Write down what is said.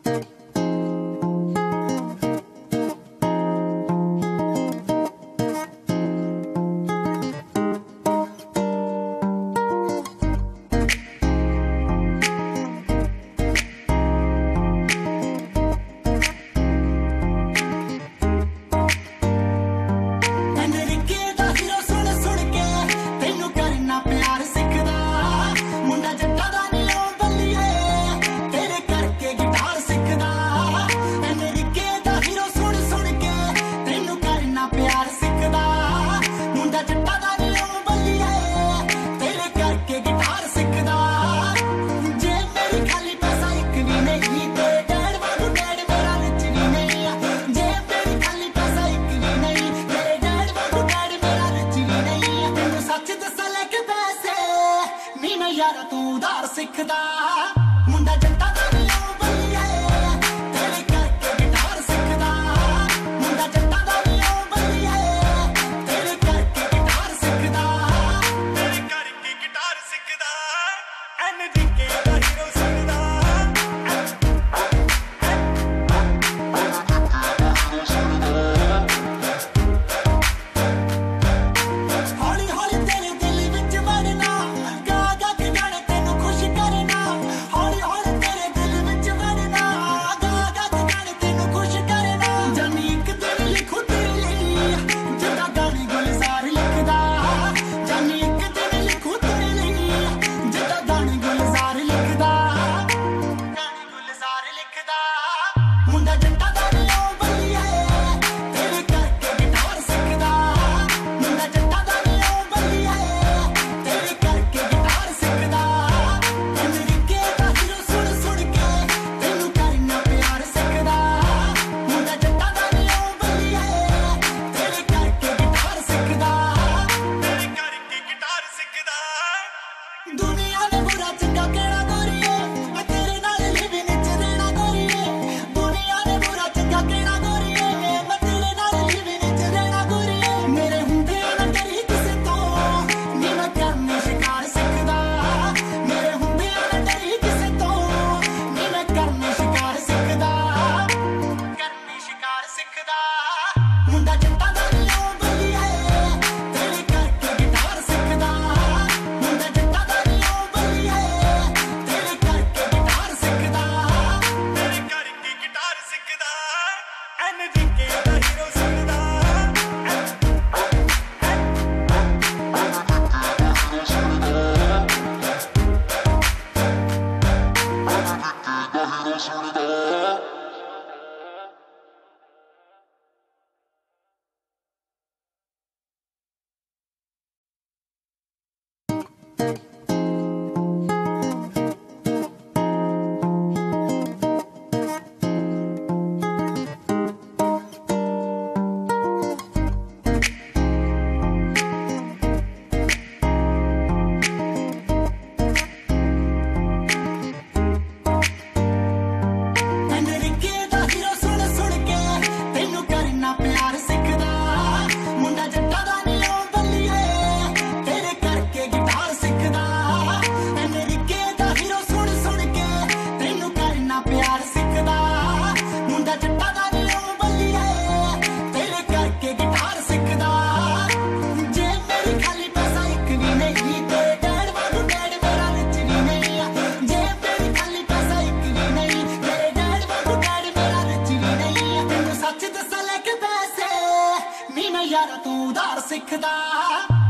यार तू उधार सिखदा मुंडा जट्टा दा नी ओ बल्लिए तेरे करके गिटार सिखदा मुंडा जट्टा दा नी ओ बल्लिए तेरे करके गिटार सिखदा एनर्जी के दा हीरो सिखदा हौली हौली तेरे दिल विच वड़ना गा गा के गाने तेनू खुश करना हौली हौली तेरे दिल विच वड़ना गा गा के गाने तेनू खुश करना जानी एक दिन लिखू तेरे लिए जिद्दां गाने गुलजार लिखदा जानी एक दिन लिखू तेरे लिए जिद्दां गाने गुलजार लिखदा मुंडा जट्टा दा नी ओ बल्लिए तेरे करके गिटार सिखदा मुंडा जट्टा दा नी ओ बल्लिए तेरे करके गिटार सिखदा अमेरिके दा हीरो सुन सुन के तेनू करना प्यार सिखदा मुंडा जट्टा दा नी ओ बल्लिए तेरे करके गिटार सिखदा दुनिया ने बुरा चंगा कहना गोरीए मैं तेरे नाल लिविंग च रहना गोरीए दुनिया ने बुरा चंगा कहना गोरीए मैं तेरे नाल लिविंग च रहना गोरीए मेरे हुंदे ना डरी किसे तो नी मैं करने शिकार सिखदा मेरे हुंदे ना डरी किसे तो नी मैं करने शिकार सिखदा मुंडा जट्टा दा नी ओ बल्लिए तेरे करके गिटार सिखदा मुंडा जट्टा दा नी ओ बल्लिए तेरे करके गिटार सिखदा एनर्जी के दा हीरो सिखदा अमेरिके दा हीरो सुन सुन के तेनू करना प्यार सिखदा मुंडा जट्टा दा नी ओ बल्लिए तेरे करके गिटार सिखदा अमेरिके दा हीरो सुन सुन के तेनू करना प्यार सिखदा मुंडा जट्टा दा नी ओ बल्लिए तेरे करके गिटार सिखदा जे मेरी खाली पैसा एक भी नहीं ते डैड वांगू डैड मेरा रिच भी नहीं जे मेरी खाली पैसा एक भी नहीं तेरे डैड वांगू डैड मेरा रिच भी नहीं तेनू सच दस्सां लेके पैसे नी मैं यार तू उधार सिखदा